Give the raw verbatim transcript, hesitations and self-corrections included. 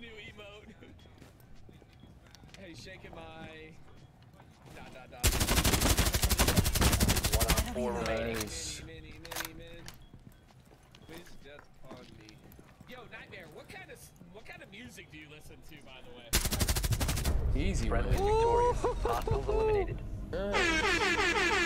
new emote. Hey, shaking my dot dot dot. One on four remaining. Mini, mini, mini, mini. Please just pardon me. Yo, Nightmare, what kind of what kind of music do you listen to, by the way? Easy, Friendly man. victorious. Hostiles eliminated. Uh.